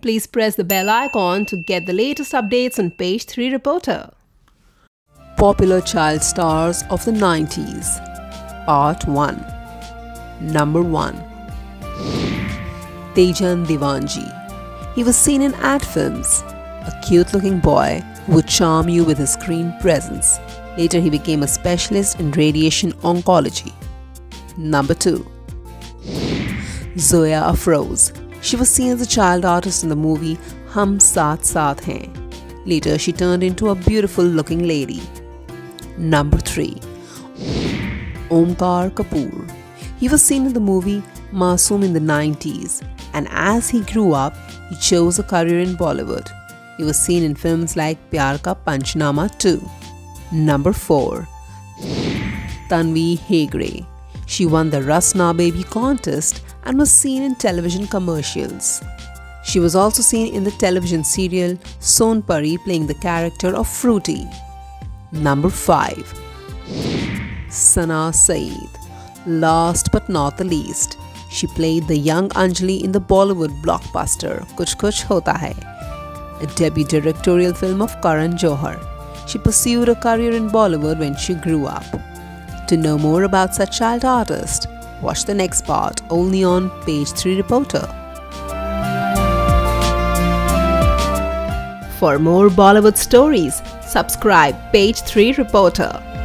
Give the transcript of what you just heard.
Please press the bell icon to get the latest updates on Page 3 Reporter. Popular child stars of the 90s. Part 1. Number 1. Tejan Divanji. He was seen in ad films, a cute-looking boy who would charm you with his screen presence. Later, he became a specialist in radiation oncology. Number 2. Zoya Afroz. She was seen as a child artist in the movie Hum Saath Saath Hain. Later, she turned into a beautiful-looking lady. Number 3. Omkar Kapoor. He was seen in the movie Masoom in the 90s, and as he grew up, he chose a career in Bollywood. He was seen in films like Pyar Ka Panchnama 2. Number 4. Tanvi Hegde. She won the Rasna Baby contest and was seen in television commercials. She was also seen in the television serial Sonpari playing the character of Fruity. Number 5. Sana Saeed. Last but not the least, she played the young Anjali in the Bollywood blockbuster Kuch Kuch Hota Hai, a debut directorial film of Karan Johar. She pursued a career in Bollywood when she grew up. To know more about such child artists, watch the next part only on Page 3 Reporter. For more Bollywood stories, subscribe Page 3 Reporter.